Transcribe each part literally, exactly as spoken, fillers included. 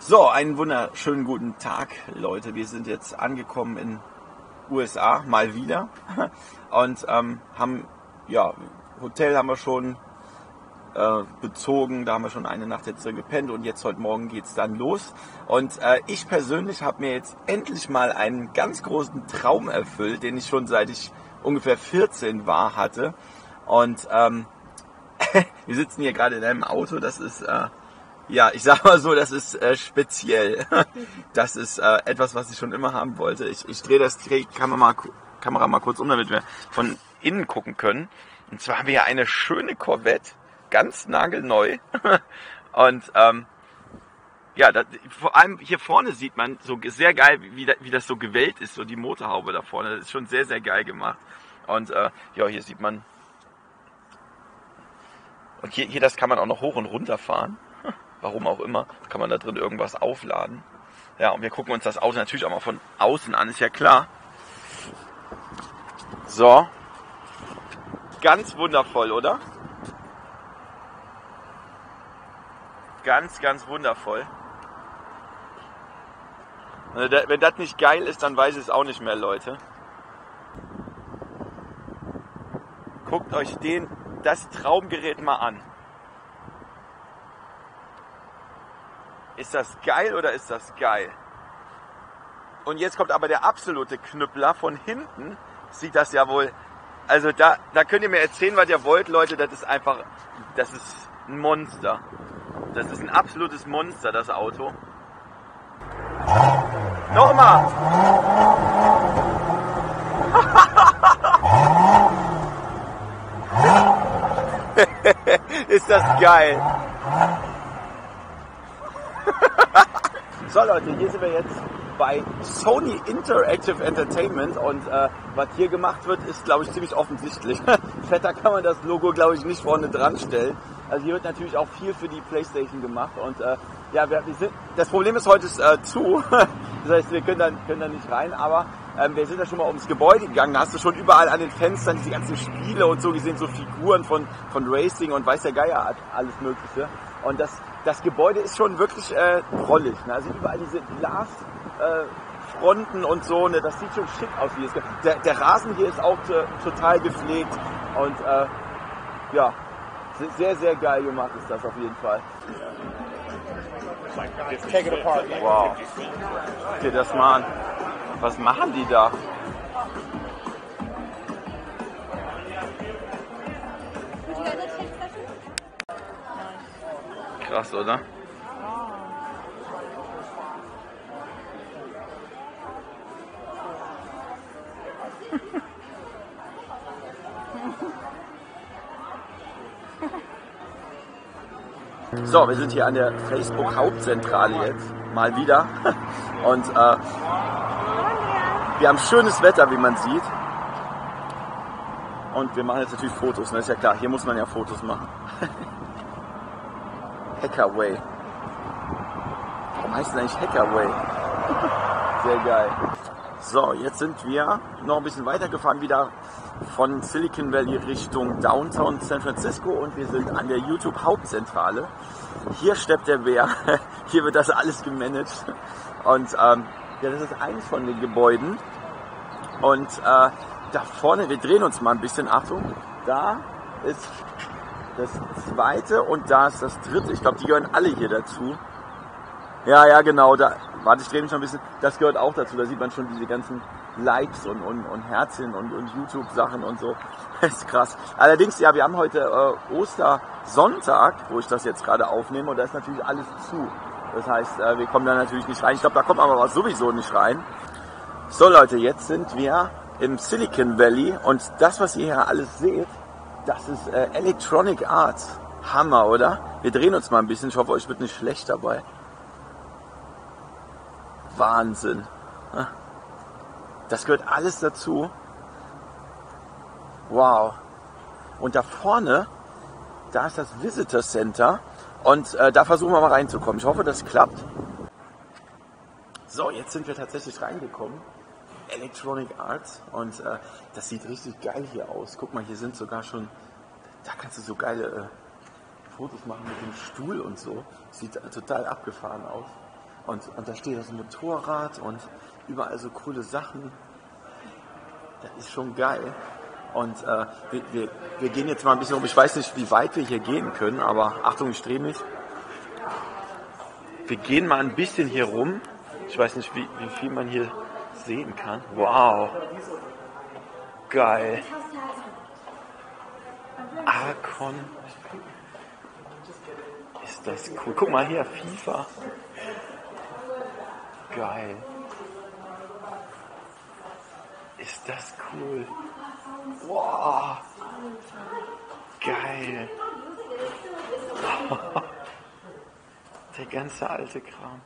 So, einen wunderschönen guten Tag, Leute. Wir sind jetzt angekommen in U S A, mal wieder. Und ähm, haben, ja, Hotel haben wir schon äh, bezogen. Da haben wir schon eine Nacht jetzt gepennt und jetzt heute Morgen geht es dann los. Und äh, ich persönlich habe mir jetzt endlich mal einen ganz großen Traum erfüllt, den ich schon seit ich ungefähr vierzehn war hatte. Und ähm, wir sitzen hier gerade in einem Auto, das ist... Äh, Ja, ich sag mal so, das ist äh, speziell. Das ist äh, etwas, was ich schon immer haben wollte. Ich, ich drehe das dreh Kamera, mal, Kamera mal kurz um, damit wir von innen gucken können. Und zwar haben wir hier eine schöne Corvette, ganz nagelneu. Und ähm, ja, das, vor allem hier vorne sieht man so sehr geil, wie, wie das so gewellt ist, so die Motorhaube da vorne. Das ist schon sehr, sehr geil gemacht. Und äh, ja, hier sieht man... Und hier, hier das kann man auch noch hoch und runter fahren. Warum auch immer, kann man da drin irgendwas aufladen. Ja, und wir gucken uns das Auto natürlich auch mal von außen an, ist ja klar. So. Ganz wundervoll, oder? Ganz, ganz wundervoll. Wenn das nicht geil ist, dann weiß ich es auch nicht mehr, Leute. Guckt euch den, das Traumgerät mal an. Ist das geil oder ist das geil? Und jetzt kommt aber der absolute Knüppler. Von hinten sieht das ja wohl... Also da, da könnt ihr mir erzählen, was ihr wollt, Leute. Das ist einfach... Das ist ein Monster. Das ist ein absolutes Monster, das Auto. Nochmal! Ist das geil? So Leute, hier sind wir jetzt bei Sony Interactive Entertainment und äh, was hier gemacht wird, ist glaube ich ziemlich offensichtlich. Fetter kann man das Logo glaube ich nicht vorne dran stellen. Also hier wird natürlich auch viel für die PlayStation gemacht und äh, ja, wir, wir sind, das Problem ist, heute ist äh, zu, das heißt wir können da, können da nicht rein, aber ähm, wir sind da schon mal ums Gebäude gegangen, da hast du schon überall an den Fenstern diese ganzen Spiele und so gesehen, so Figuren von, von Racing und weiß der Geier alles mögliche und das Das Gebäude ist schon wirklich äh, drollig. Ne? Also überall diese Glasfronten äh, und so. Ne? Das sieht schon schick aus. Wie es der, der Rasen hier ist auch äh, total gepflegt. Und äh, ja, sehr, sehr geil gemacht ist das auf jeden Fall. Wow. Guck dir das mal an. Was machen die da? Krass, oder? So, wir sind hier an der Facebook-Hauptzentrale jetzt, mal wieder. Und äh, wir haben schönes Wetter, wie man sieht. Und wir machen jetzt natürlich Fotos, ne? Ist ja klar, hier muss man ja Fotos machen. Hackerway. Warum heißt das eigentlich Hackerway? Sehr geil. So, jetzt sind wir noch ein bisschen weitergefahren, wieder von Silicon Valley Richtung Downtown San Francisco und wir sind an der YouTube Hauptzentrale. Hier steppt der Bär, hier wird das alles gemanagt und ähm, ja, das ist eins von den Gebäuden und äh, da vorne, wir drehen uns mal ein bisschen, Achtung, da ist das zweite und da ist das dritte. Ich glaube, die gehören alle hier dazu. Ja, ja, genau. Da, warte, ich drehe mich noch ein bisschen. Das gehört auch dazu. Da sieht man schon diese ganzen Likes und, und, und Herzchen und, und YouTube-Sachen und so. Das ist krass. Allerdings, ja, wir haben heute äh, Ostersonntag, wo ich das jetzt gerade aufnehme. Und da ist natürlich alles zu. Das heißt, äh, wir kommen da natürlich nicht rein. Ich glaube, da kommt aber sowieso nicht rein. So, Leute, jetzt sind wir im Silicon Valley. Und das, was ihr hier alles seht, das ist äh, Electronic Arts. Hammer, oder? Wir drehen uns mal ein bisschen. Ich hoffe, euch wird nicht schlecht dabei. Wahnsinn. Das gehört alles dazu. Wow. Und da vorne, da ist das Visitor Center. Und äh, da versuchen wir mal reinzukommen. Ich hoffe, das klappt. So, jetzt sind wir tatsächlich reingekommen. Electronic Arts und äh, das sieht richtig geil hier aus. Guck mal, hier sind sogar schon, da kannst du so geile äh, Fotos machen mit dem Stuhl und so. Sieht äh, total abgefahren aus. Und, und da steht das Motorrad und überall so coole Sachen. Das ist schon geil. Und äh, wir, wir, wir gehen jetzt mal ein bisschen um. Ich weiß nicht, wie weit wir hier gehen können, aber Achtung, ich drehe mich. Wir gehen mal ein bisschen hier rum. Ich weiß nicht, wie, wie viel man hier sehen kann. Wow. Geil. Archon. Ist das cool. Guck mal hier, FIFA. Geil. Ist das cool. Wow. Geil. Der ganze alte Kram.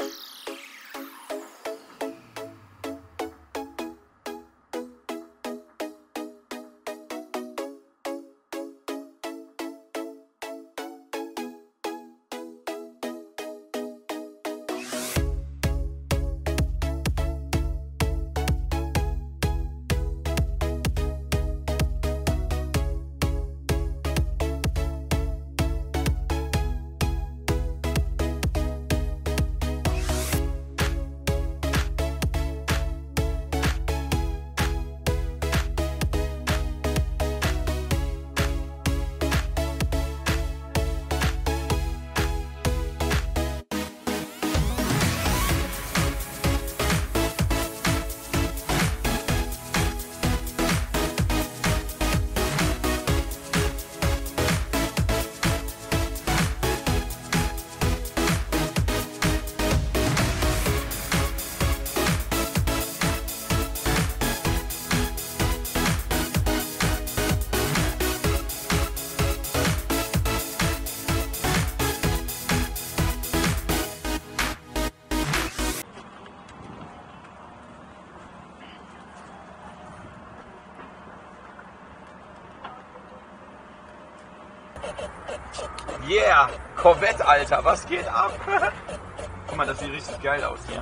Yeah, Corvette, Alter, was geht ab? Guck mal, das sieht richtig geil aus hier.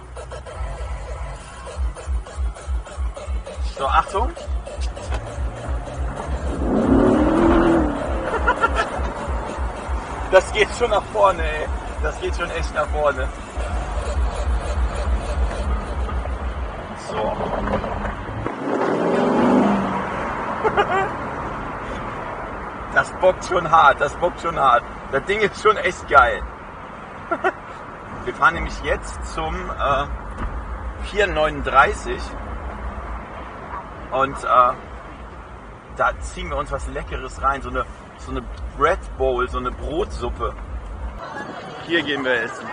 So, Achtung. Das geht schon nach vorne, ey. Das geht schon echt nach vorne. So. Das bockt schon hart, das bockt schon hart. Das Ding ist schon echt geil. Wir fahren nämlich jetzt zum äh, vier neununddreißig und äh, da ziehen wir uns was Leckeres rein, so eine, so eine Bread Bowl, so eine Brotsuppe. Hier gehen wir essen.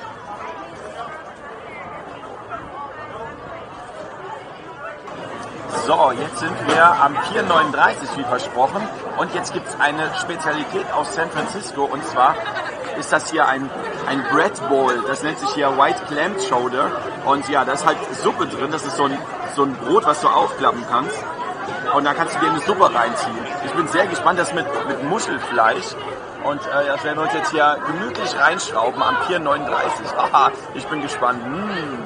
So, jetzt sind wir am vier neununddreißig wie versprochen und jetzt gibt es eine Spezialität aus San Francisco und zwar ist das hier ein, ein Bread Bowl, das nennt sich hier White Clam Chowder und ja, da ist halt Suppe drin, das ist so ein, so ein Brot, was du aufklappen kannst und da kannst du dir eine Suppe reinziehen. Ich bin sehr gespannt, das mit, mit Muschelfleisch und äh, das werden wir uns jetzt hier gemütlich reinschrauben am vier neununddreißig. Haha, ich bin gespannt. Mmh.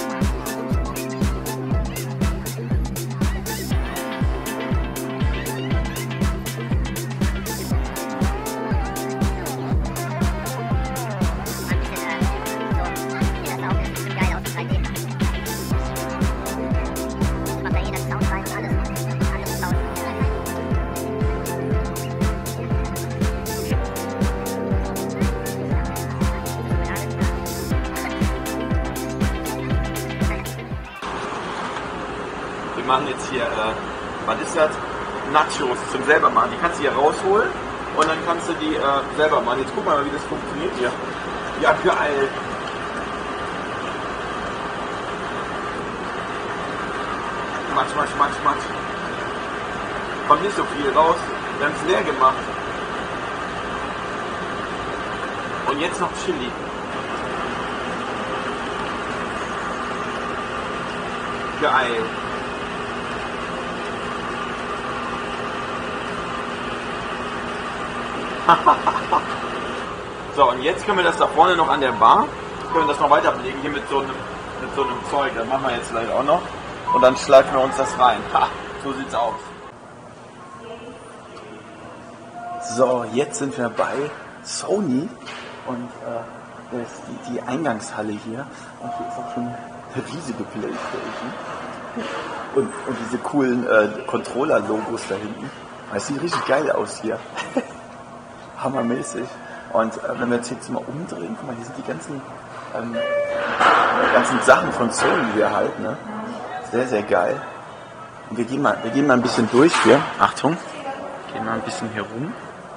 Wir machen jetzt hier, äh, was ist das? Nachos zum selber machen. Die kannst du hier rausholen und dann kannst du die äh, selber machen. Jetzt guck mal, wie das funktioniert hier. Ja, geil. Matsch, matsch, matsch, matsch. Kommt nicht so viel raus. Wir haben es leer gemacht. Und jetzt noch Chili. Geil. So, und jetzt können wir das da vorne noch an der Bar, können wir das noch weiter belegen, hier mit so einem, mit so einem Zeug, das machen wir jetzt leider auch noch. Und dann schleifen wir uns das rein. Ha, so sieht's aus. So, jetzt sind wir bei Sony und äh, ist die, die Eingangshalle hier. Und hier ist auch schon eine riesige Playstation. Und, und diese coolen äh, Controller-Logos da hinten. Das sieht richtig geil aus hier. Hammermäßig. Und äh, wenn wir jetzt jetzt mal umdrehen, guck mal, hier sind die ganzen, ähm, ganzen Sachen von Sony hier halt, ne? Sehr, sehr geil. Und wir gehen mal, wir gehen mal ein bisschen durch hier. Achtung, gehen mal ein bisschen hier rum.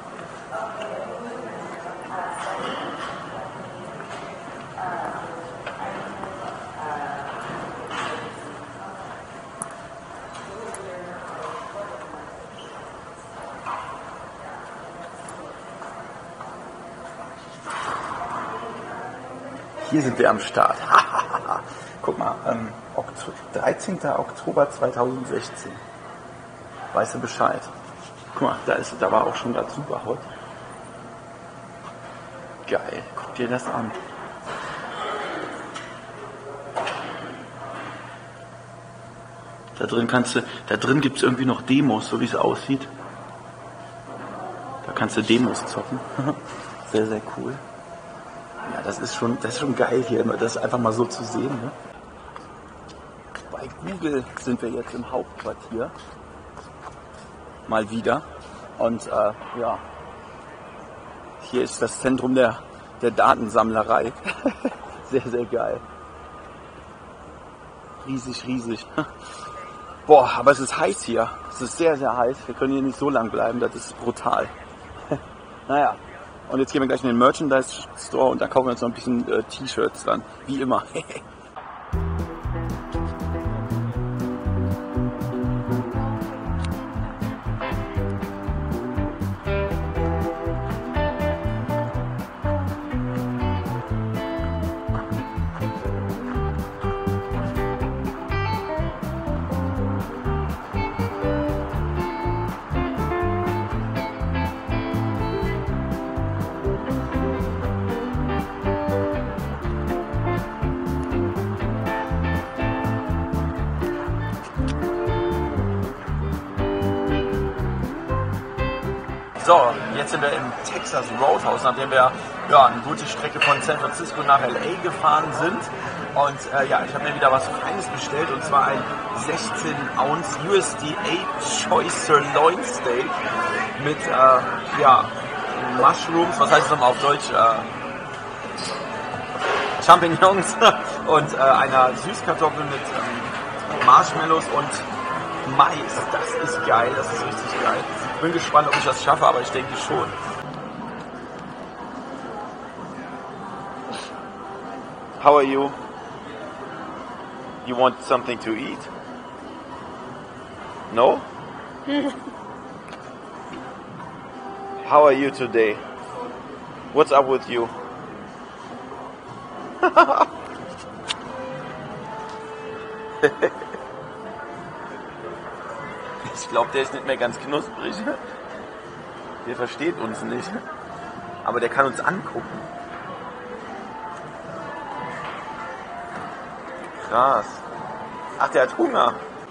Hier sind wir am Start. Guck mal, ähm, dreizehnter Oktober zweitausendsechzehn. Weißt du Bescheid? Guck mal, da, ist, da war auch schon gerade Superhot. Geil, guck dir das an. Da drin kannst du, da drin gibt es irgendwie noch Demos, so wie es aussieht. Da kannst du Demos zocken. Sehr, sehr cool. Ja, das ist schon, das ist schon geil hier, das einfach mal so zu sehen. Ne? Bei Google sind wir jetzt im Hauptquartier. Mal wieder. Und äh, ja, hier ist das Zentrum der, der Datensammlerei. Sehr, sehr geil. Riesig, riesig. Boah, aber es ist heiß hier. Es ist sehr, sehr heiß. Wir können hier nicht so lang bleiben, das ist brutal. Naja. Und jetzt gehen wir gleich in den Merchandise Store und da kaufen wir uns noch ein bisschen äh, T-Shirts dann. Wie immer. So, jetzt sind wir im Texas Roadhouse, nachdem wir ja, eine gute Strecke von San Francisco nach L A gefahren sind. Und äh, ja, ich habe mir wieder was Feines bestellt, und zwar ein sechzehn Ounce U S D A Choice Sirloin Steak mit äh, ja, Mushrooms, was heißt das nochmal auf Deutsch? Äh, Champignons und äh, einer Süßkartoffel mit ähm, Marshmallows und Mais. Das ist geil, das ist richtig geil. Ich bin gespannt, ob ich das schaffe, aber ich denke schon. How are you? You want something to eat? No? How are you today? What's up with you? Ich glaube, der ist nicht mehr ganz knusprig. Der versteht uns nicht. Aber der kann uns angucken. Krass. Ach, der hat Hunger.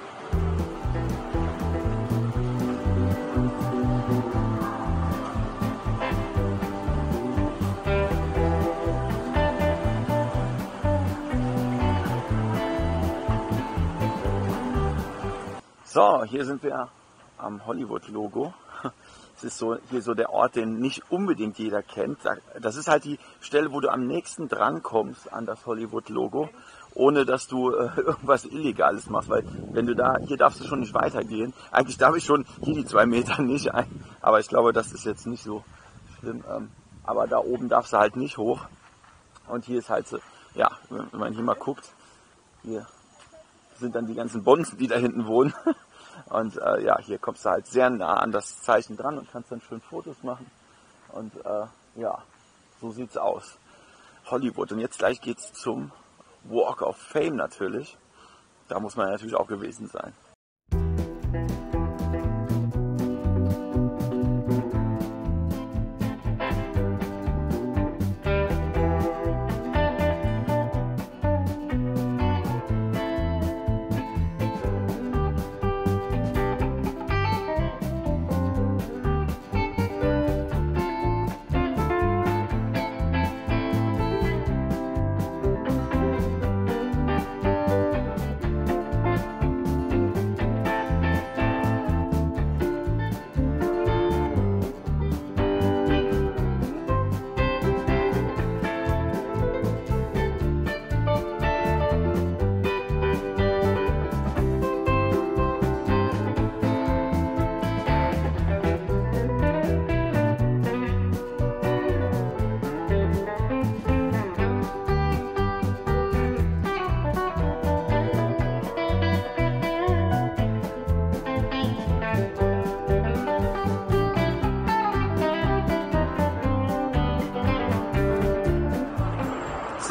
So, hier sind wir am Hollywood-Logo. Es ist so, hier so der Ort, den nicht unbedingt jeder kennt. Das ist halt die Stelle, wo du am nächsten drankommst an das Hollywood-Logo, ohne dass du äh, irgendwas Illegales machst. Weil wenn du da, hier darfst du schon nicht weitergehen. Eigentlich darf ich schon hier die zwei Meter nicht ein. Aber ich glaube, das ist jetzt nicht so schlimm. Ähm, aber da oben darfst du halt nicht hoch. Und hier ist halt so, ja, wenn man hier mal guckt, hier sind dann die ganzen Bonzen, die da hinten wohnen. Und äh, ja, hier kommst du halt sehr nah an das Zeichen dran und kannst dann schön Fotos machen. Und äh, ja, so sieht's aus. Hollywood. Und jetzt gleich geht's zum Walk of Fame natürlich. Da muss man natürlich auch gewesen sein.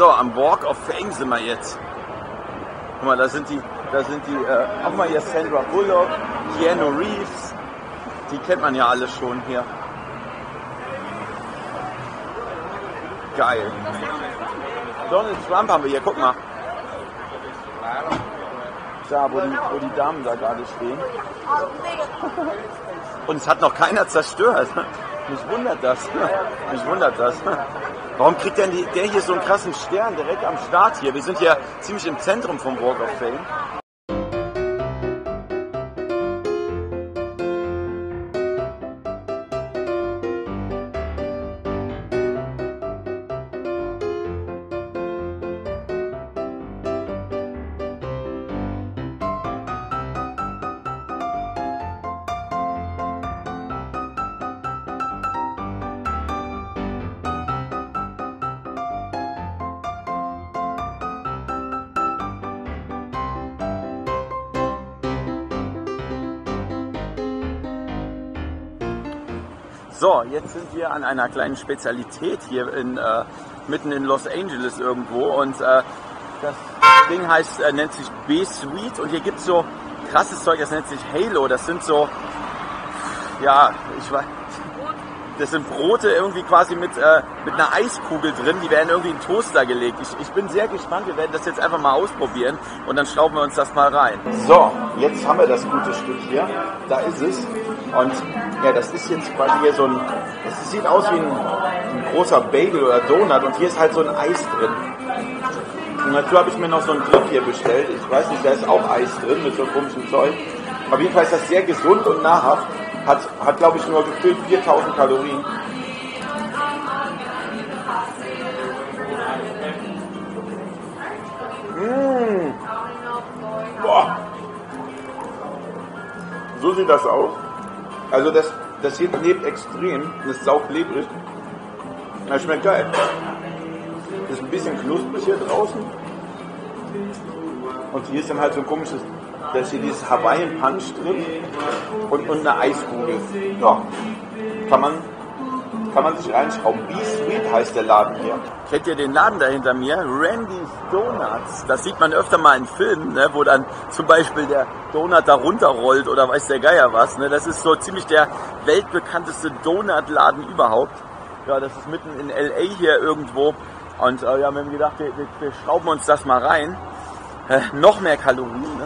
So, am Walk of Fame sind wir jetzt. Guck mal, da sind die, da sind die, äh, auch mal hier Sandra Bullock, Keanu Reeves. Die kennt man ja alle schon hier. Geil. Donald Trump haben wir hier, guck mal. Da, wo die, wo die Damen da gerade stehen. Und es hat noch keiner zerstört. Mich wundert das. Mich wundert das. Warum kriegt denn die, der hier so einen krassen Stern direkt am Start hier? Wir sind ja ziemlich im Zentrum vom Walk of Fame. So, jetzt sind wir an einer kleinen Spezialität hier in, äh, mitten in Los Angeles irgendwo und äh, das Ding heißt, äh, nennt sich B-Sweet und hier gibt es so krasses Zeug, das nennt sich Halo, das sind so, ja, ich weiß, das sind Brote irgendwie quasi mit, äh, mit einer Eiskugel drin, die werden irgendwie in den Toaster gelegt. Ich, ich bin sehr gespannt, wir werden das jetzt einfach mal ausprobieren und dann schrauben wir uns das mal rein. So, jetzt haben wir das gute Stück hier, da ist es und ja, das ist jetzt quasi hier so ein, das sieht aus wie ein, ein großer Bagel oder Donut und hier ist halt so ein Eis drin. Und dazu habe ich mir noch so einen Clip hier bestellt, ich weiß nicht, da ist auch Eis drin mit so komischem Zeug. Auf jeden Fall ist das sehr gesund und nahrhaft. Hat, hat glaube ich, nur gefühlt viertausend Kalorien. Mmh. Boah. So sieht das aus. Also das, das hier klebt extrem. Das ist sauklebrig. Das schmeckt geil. Das ist ein bisschen knusprig hier draußen. Und hier ist dann halt so ein komisches... Da ist hier dieses Hawaiian Punch drin und, und eine Eiskugel. Ja, kann man, kann man sich reinschrauben. B-Sweet heißt der Laden hier. Kennt ihr den Laden da hinter mir? Randy's Donuts. Das sieht man öfter mal in Filmen, ne, wo dann zum Beispiel der Donut da runterrollt oder weiß der Geier was. Ne. Das ist so ziemlich der weltbekannteste Donutladen überhaupt. Ja, das ist mitten in L A hier irgendwo. Und äh, ja, wir haben gedacht, wir, wir, wir schrauben uns das mal rein. Äh, noch mehr Kalorien, ne?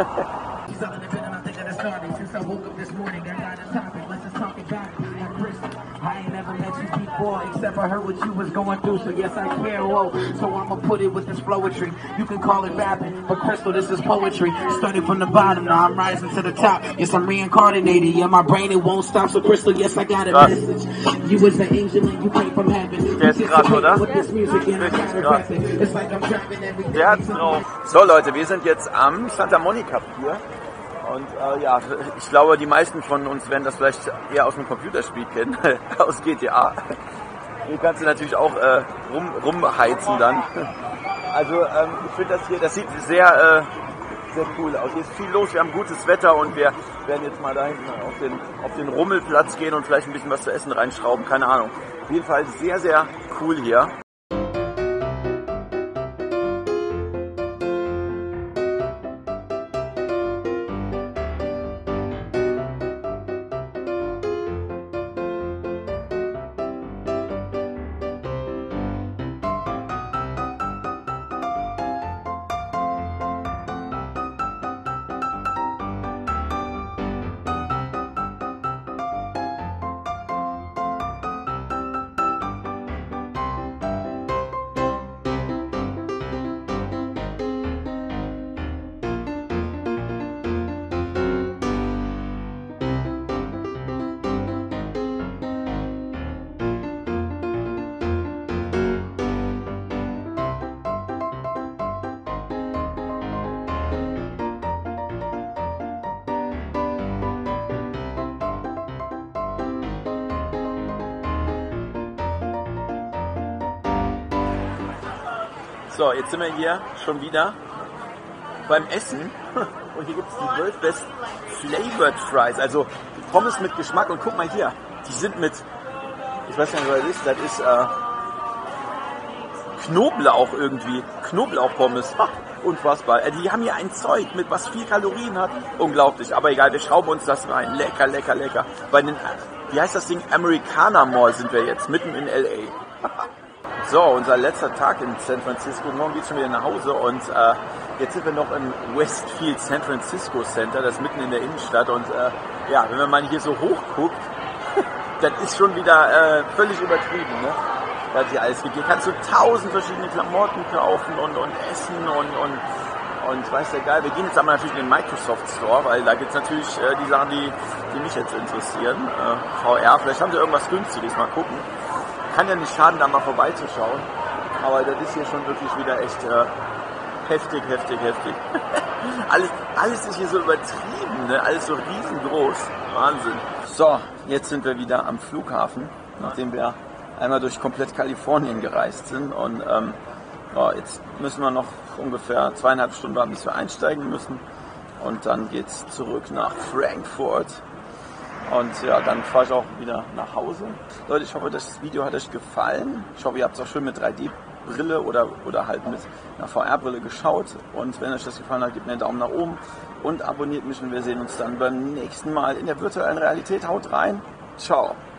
I ain't never met you before, except I heard what you was going through, so yes I care, whoa. So I'ma put it with this flowetry. You can call it rapping, but Crystal, this is poetry. Started from the bottom, now I'm rising to the top. Yes, I'm reincarnated, yeah, my brain it won't stop. So Crystal, yes I got a Was? message. You was an angel and you came from heaven. Der ist krass, oder? Richtig krass. Der hat's drauf. So Leute, wir sind jetzt am Santa Monica Pier. Und äh, ja, ich glaube, die meisten von uns werden das vielleicht eher aus dem Computerspiel kennen, aus G T A. Hier kannst du natürlich auch äh, rum, rumheizen dann. Also ähm, ich finde das hier, das sieht sehr, äh, sehr cool aus. Hier ist viel los, wir haben gutes Wetter und wir werden jetzt mal da hinten auf den, auf den Rummelplatz gehen und vielleicht ein bisschen was zu essen reinschrauben, keine Ahnung. Auf jeden Fall sehr, sehr cool hier. So, jetzt sind wir hier schon wieder beim Essen und hier gibt es die World Best Flavored Fries, also Pommes mit Geschmack und guck mal hier, die sind mit, ich weiß nicht, was das ist, das ist äh, Knoblauch irgendwie. Knoblauchpommes. Ha, unfassbar. Äh, die haben hier ein Zeug mit, was viel Kalorien hat. Unglaublich. Aber egal, wir schrauben uns das rein. Lecker, lecker, lecker. Bei den, wie heißt das Ding? Americana Mall sind wir jetzt, mitten in L A. So, unser letzter Tag in San Francisco. Morgen geht es schon wieder nach Hause und äh, jetzt sind wir noch im Westfield San Francisco Center, das ist mitten in der Innenstadt. Und äh, ja, wenn man mal hier so hoch guckt, das ist schon wieder äh, völlig übertrieben, ne? Was hier alles gibt. Hier kannst du tausend verschiedene Klamotten kaufen und, und essen und, und, und weiß der Geil. Wir gehen jetzt aber natürlich in den Microsoft Store, weil da gibt es natürlich äh, die Sachen, die, die mich jetzt interessieren. Äh, V R, vielleicht haben sie irgendwas Günstiges, mal gucken. Kann ja nicht schaden, da mal vorbeizuschauen. Aber das ist hier schon wirklich wieder echt äh, heftig, heftig, heftig. alles, alles ist hier so übertrieben, ne? Alles so riesengroß. Wahnsinn. So, jetzt sind wir wieder am Flughafen, nachdem wir einmal durch komplett Kalifornien gereist sind. Und ähm, ja, jetzt müssen wir noch ungefähr zweieinhalb Stunden warten, bis wir einsteigen müssen. Und dann geht's zurück nach Frankfurt. Und ja, dann fahre ich auch wieder nach Hause. Leute, ich hoffe, das Video hat euch gefallen. Ich hoffe, ihr habt es auch schön mit drei D Brille oder, oder halt mit einer V R-Brille geschaut. Und wenn euch das gefallen hat, gebt mir einen Daumen nach oben und abonniert mich. Und wir sehen uns dann beim nächsten Mal in der virtuellen Realität. Haut rein. Ciao.